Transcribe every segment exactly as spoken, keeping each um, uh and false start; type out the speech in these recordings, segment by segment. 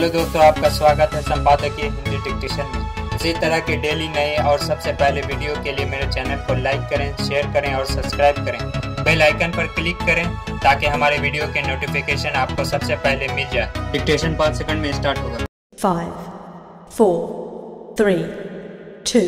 Hello दोस्तों, आपका स्वागत है संपादकीय हिंदी डिक्टेशन में। इसी तरह के डेली नए और सबसे पहले वीडियो के लिए मेरे चैनल को लाइक करें, शेयर करें और सब्सक्राइब करें। बेल आइकन पर क्लिक करें ताकि हमारे वीडियो के नोटिफिकेशन आपको सबसे पहले मिल जाए। डिक्टेशन पाँच सेकंड में स्टार्ट होगा। Five, four, three, two,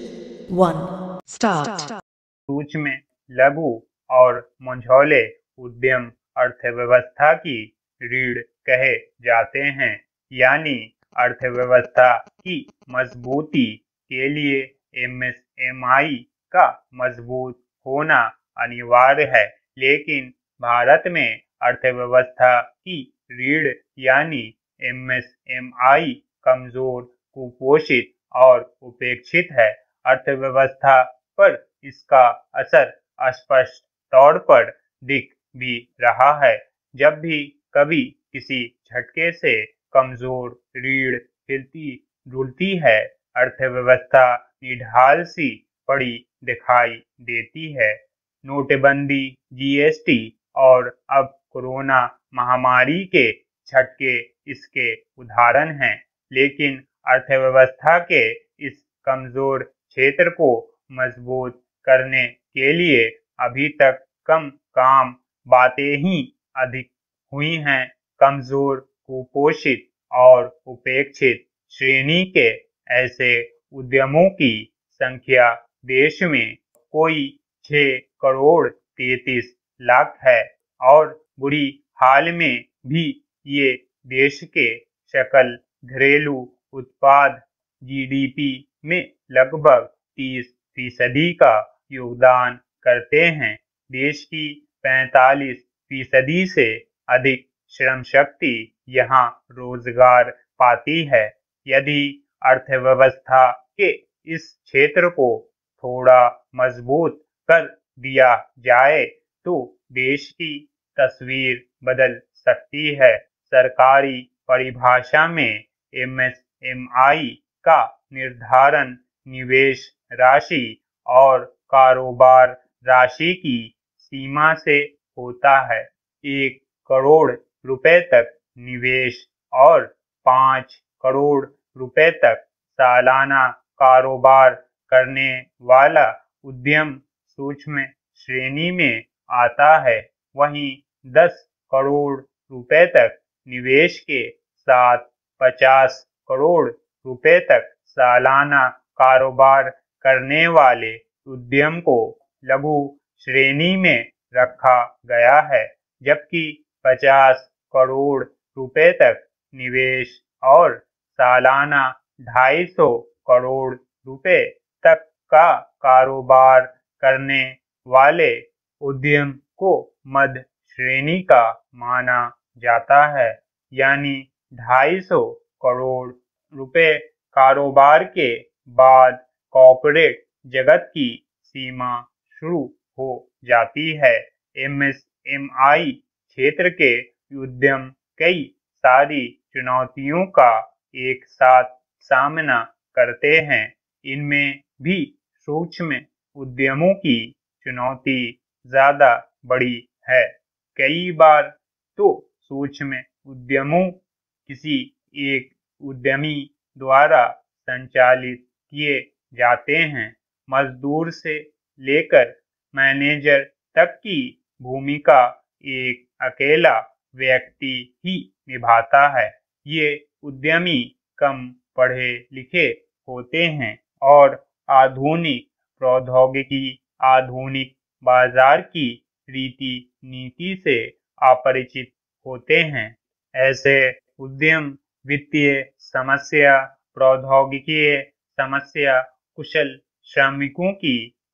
one, start. सूक्ष्म, लघु और मझोले उद्यम अर्थव्यवस्था की रीढ़ कहे जाते हैं, यानी अर्थव्यवस्था की मजबूती के लिए एम एस एम ई का मजबूत होना अनिवार्य है। लेकिन भारत में अर्थव्यवस्था की रीढ़ यानी एम एस एम ई कमजोर, कुपोषित और उपेक्षित है। अर्थव्यवस्था पर इसका असर स्पष्ट तौर पर दिख भी रहा है। जब भी कभी किसी झटके से कमजोर रीढ़ हिलती डुलती है, अर्थव्यवस्था निढाल सी पड़ी दिखाई देती है। नोटबंदी, जी एस टी और अब कोरोना महामारी के झटके इसके उदाहरण हैं। लेकिन अर्थव्यवस्था के इस कमजोर क्षेत्र को मजबूत करने के लिए अभी तक कम काम बातें ही अधिक हुई हैं। कमजोर, कुपोषित और उपेक्षित श्रेणी के ऐसे उद्यमों की संख्या देश में कोई छह करोड़ तैंतीस लाख है और बुरी हाल में भी ये देश के सकल घरेलू उत्पाद जी डी पी में लगभग तीस फीसदी का योगदान करते हैं। देश की पैंतालीस फीसदी से अधिक श्रम शक्ति यहाँ रोजगार पाती है। यदि अर्थव्यवस्था के इस क्षेत्र को थोड़ा मजबूत कर दिया जाए तो देश की तस्वीर बदल सकती है। सरकारी परिभाषा में एम एस एम ई का निर्धारण निवेश राशि और कारोबार राशि की सीमा से होता है। एक करोड़ रुपए तक निवेश और पाँच करोड़ रुपए तक सालाना कारोबार करने वाला उद्यम सूक्ष्म श्रेणी में आता है। वहीं दस करोड़ रुपए तक निवेश के साथ पचास करोड़ रुपए तक सालाना कारोबार करने वाले उद्यम को लघु श्रेणी में रखा गया है, जबकि पचास करोड़ रुपए तक निवेश और सालाना ढाई सौ करोड़ रुपए तक का कारोबार करने वाले उद्यम को मध्य श्रेणी का माना जाता है। यानी ढाई सौ करोड़ रुपए कारोबार के बाद कॉर्पोरेट जगत की सीमा शुरू हो जाती है। एम एस एम ई क्षेत्र के उद्यम कई सारी चुनौतियों का एक साथ सामना करते हैं। इनमें भी सूक्ष्म उद्यमों की चुनौती ज्यादा बड़ी है। कई बार तो सूक्ष्म उद्यमों किसी एक उद्यमी द्वारा संचालित किए जाते हैं। मजदूर से लेकर मैनेजर तक की भूमिका एक अकेला व्यक्ति ही निभाता है। ये उद्यमी कम पढ़े लिखे होते हैं और आधुनिक प्रौद्योगिकी, आधुनिक बाजार की रीति नीति से अपरिचित होते हैं। ऐसे उद्यम वित्तीय समस्या, प्रौद्योगिकीय समस्या, कुशल श्रमिकों की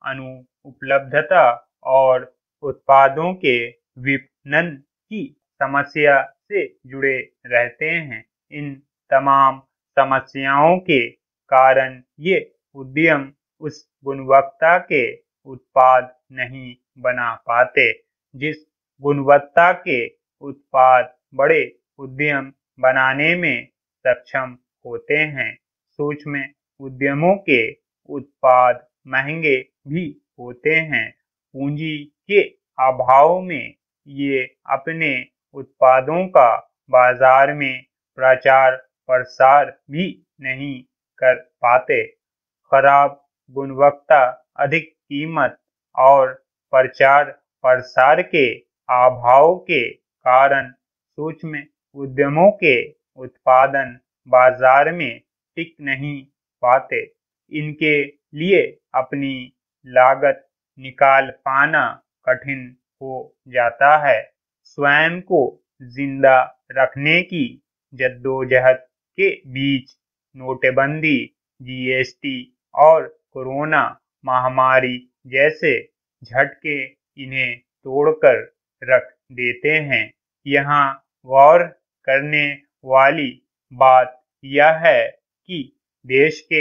अनुपलब्धता और उत्पादों के विपणन की समस्या से जुड़े रहते हैं। इन तमाम समस्याओं के कारण ये उद्यम उस गुणवत्ता के उत्पाद नहीं बना पाते जिस गुणवत्ता के उत्पाद बड़े उद्यम बनाने में सक्षम होते हैं। सूक्ष्म उद्यमों के उत्पाद महंगे भी होते हैं। पूंजी के अभाव में ये अपने उत्पादों का बाजार में प्रचार प्रसार भी नहीं कर पाते। खराब गुणवत्ता, अधिक कीमत और प्रचार प्रसार के अभाव के कारण सूक्ष्म उद्यमों के उत्पादन बाजार में टिक नहीं पाते। इनके लिए अपनी लागत निकाल पाना कठिन हो जाता है। स्वयं को जिंदा रखने की जद्दोजहद के बीच नोटबंदी, जीएसटी और कोरोना महामारी जैसे झटके इन्हें तोड़कर रख देते हैं। यहाँ गौर करने वाली बात यह है कि देश के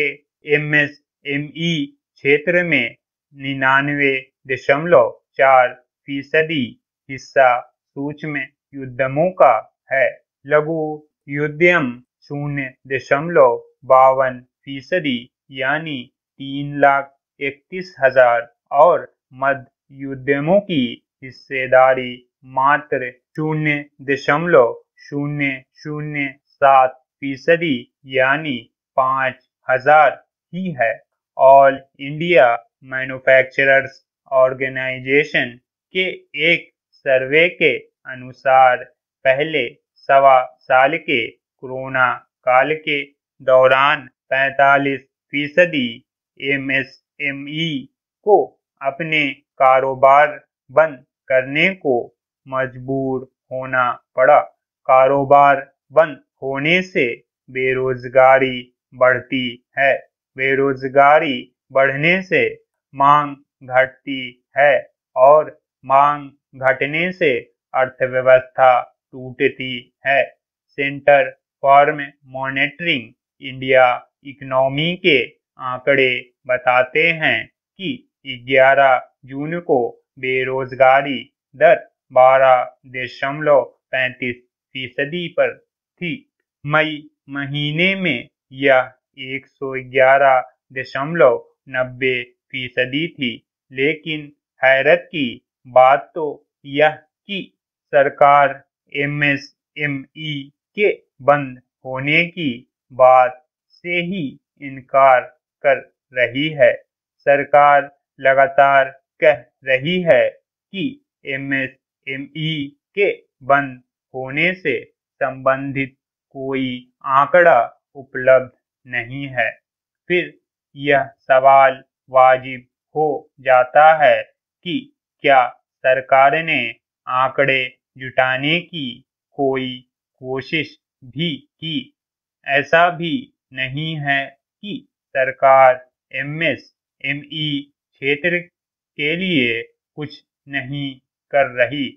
एमएसएमई क्षेत्र में निन्यानवे दशमलव चार फीसदी हिस्सा सूक्ष्म उद्यमों का है। लघु उद्यम शून्य दशमलव बावन फीसदी यानी तीन लाख इकतीस हजार और मध्य उद्यमों की हिस्सेदारी मात्र शून्य दशमलव शून्य शून्य सात फीसदी यानी पाँच हजार ही है। ऑल इंडिया मैन्युफैक्चरर्स ऑर्गेनाइजेशन के एक सर्वे के अनुसार पहले सवा साल के कोरोना काल के दौरान पैंतालीस फीसदी एमएसएमई को अपने कारोबार बंद करने को मजबूर होना पड़ा। कारोबार बंद होने से बेरोजगारी बढ़ती है, बेरोजगारी बढ़ने से मांग घटती है और मांग घटने से अर्थव्यवस्था टूटती है। Centre for monitoring India economy के आंकड़े बताते हैं कि ग्यारह जून को बेरोजगारी दर बारह दशमलव पैंतीस फीसदी पर थी। मई महीने में यह एक सौ ग्यारह दशमलव नब्बे फीसदी थी। लेकिन हैरत की बात तो यह कि सरकार एमएसएमई के बंद होने की बात से ही इनकार कर रही है। सरकार लगातार कह रही है कि एमएसएमई के बंद होने से संबंधित कोई आंकड़ा उपलब्ध नहीं है। फिर यह सवाल वाजिब हो जाता है कि क्या सरकार ने आंकड़े जुटाने की कोई कोशिश भी की। ऐसा भी नहीं है कि सरकार एमएसएमई क्षेत्र के लिए कुछ नहीं कर रही।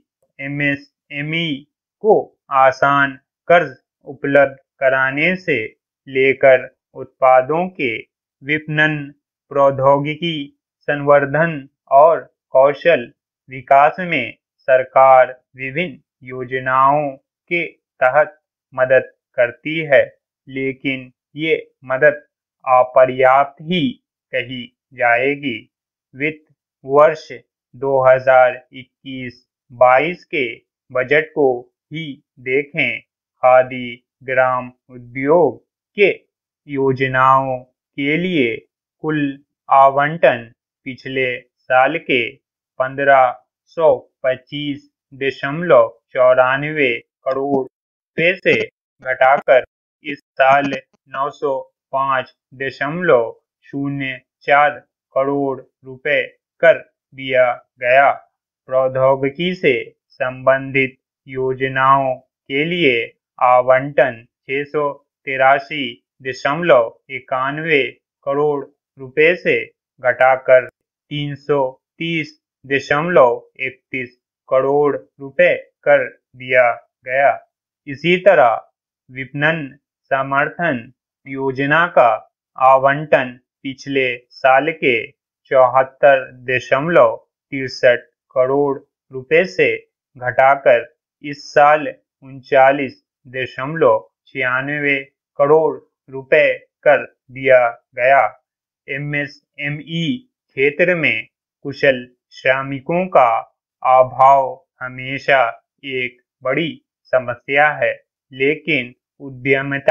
एमएसएमई को आसान कर्ज उपलब्ध कराने से लेकर उत्पादों के विपणन, प्रौद्योगिकी संवर्धन और कौशल विकास में सरकार विभिन्न योजनाओं के तहत मदद करती है। लेकिन ये मदद अपर्याप्त ही कही जाएगी। वित्त वर्ष दो हज़ार इक्कीस बाईस के बजट को ही देखें। खादी ग्राम उद्योग के योजनाओं के लिए कुल आवंटन पिछले साल के पंद्रह सौ पच्चीस दशमलव चौरानवे करोड़ रुपए से घटाकर इस साल नौ सौ पाँच दशमलव शून्य चार करोड़ रुपए कर दिया गया। प्रौद्योगिकी से संबंधित योजनाओं के लिए आवंटन छह सौ तिरासी दशमलव इक्यानवे करोड़ रुपए से घटाकर तीन सौ तीस दशमलव इकतीस करोड़ रुपए कर दिया गया। इसी तरह विपणन समर्थन योजना का आवंटन पिछले साल के चौहत्तर दशमलव तिरसठ करोड़ रुपए से घटाकर इस साल उनचालीस दशमलव छियानवे करोड़ रुपए कर दिया गया। एमएसएमई क्षेत्र में कुशल श्रमिकों का अभाव हमेशा एक बड़ी समस्या है, लेकिन उद्यमिता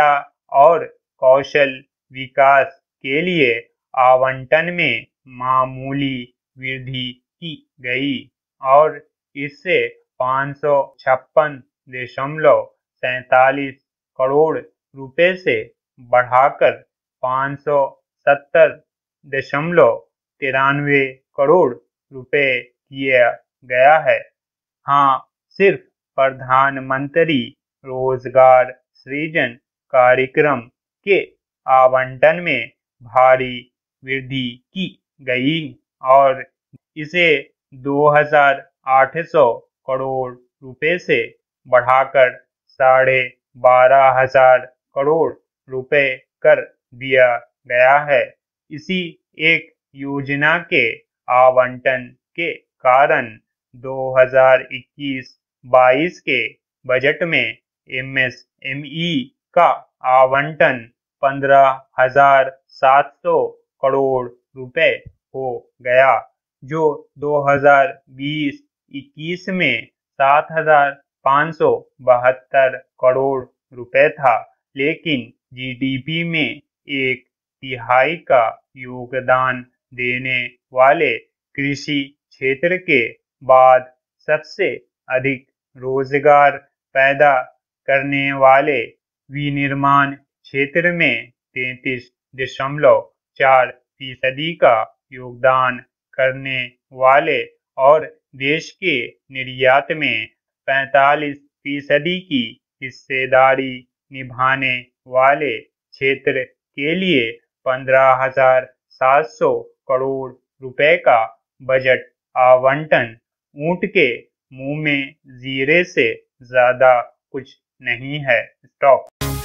और कौशल विकास के लिए आवंटन में मामूली वृद्धि की गई और इससे पाँच सौ छप्पन दशमलव सैतालीस करोड़ रुपए से बढ़ाकर पाँच सौ सत्तर दशमलव तिरानवे करोड़ रुपए किया गया है। हाँ, सिर्फ प्रधानमंत्री रोजगार सृजन कार्यक्रम के आवंटन में भारी वृद्धि की गई और इसे दो हजार आठ सौ करोड़ रुपए से बढ़ाकर साढ़े बारह हजार करोड़ रुपए कर दिया गया है। इसी एक योजना के आवंटन के कारण दो हजार इक्कीस बाईस के बजट में एम एस एम ई का आवंटन पंद्रह हजार सात सौ करोड़ रुपए हो गया, जो दो हजार बीस इक्कीस में सात हजार पाँच सौ बहत्तर करोड़ रुपए था, लेकिन जी डी पी में एक तिहाई का योगदान देने वाले कृषि क्षेत्र के बाद सबसे अधिक रोजगार पैदा करने वाले विनिर्माण क्षेत्र में तैंतीस दशमलव चार फीसदी का योगदान करने वाले और देश के निर्यात में पैंतालीस फीसदी की हिस्सेदारी निभाने वाले क्षेत्र के लिए पंद्रह हजार सात सौ करोड़ रुपए का बजट आवंटन ऊंट के मुंह में जीरे से ज्यादा कुछ नहीं है। Stop.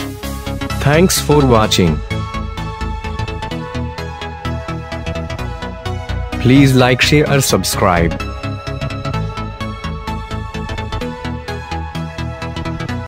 Thanks for watching. Please like, share or subscribe.